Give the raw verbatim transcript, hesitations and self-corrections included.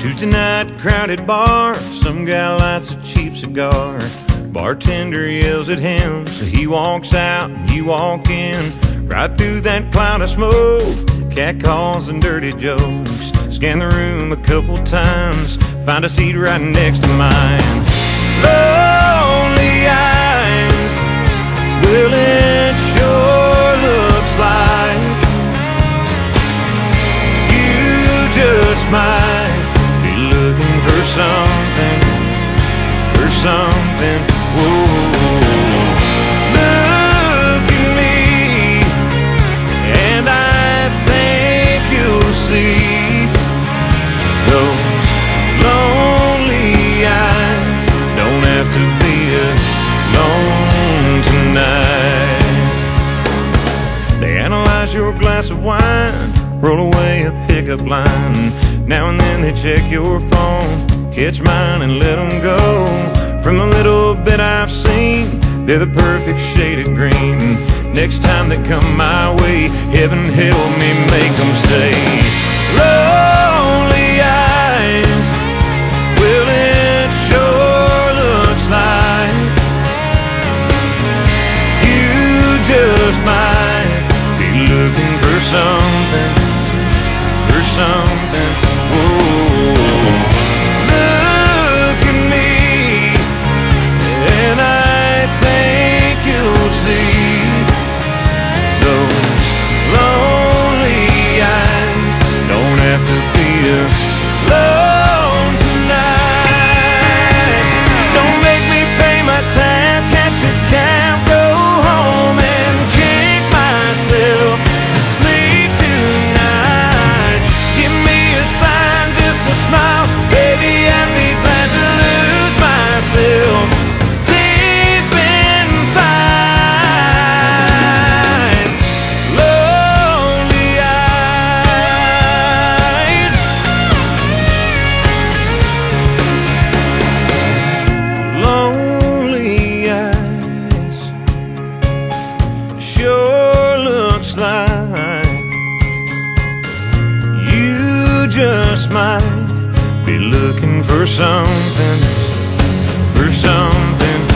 Tuesday night, crowded bar, some guy lights a cheap cigar. Bartender yells at him, so he walks out and you walk in. Right through that cloud of smoke, cat calls and dirty jokes. Scan the room a couple times, find a seat right next to mine. Lonely eyes, well it sure looks like you just might be looking for something, for something. Whoa. Look at me, and I think you'll see those lonely eyes don't have to be alone tonight. They analyze your glass of wine, roll away a pickup line. Now and then they check your phone, catch mine and let them go. From the little bit I've seen, they're the perfect shade of green. Next time they come my way, heaven help me make them say, lonely eyes, well it sure looks like you just might be looking for something, for something. Whoa. Look at me, and I think you'll see those lonely eyes don't have to be alone tonight. Don't make me pay my tab, catch a cab, go home and kick myself to sleep tonight. Give me a sign, just a smile, baby, I'd be glad to lose myself deep inside. Lonely eyes, lonely eyes, sure looks like you just might be looking for something, for something.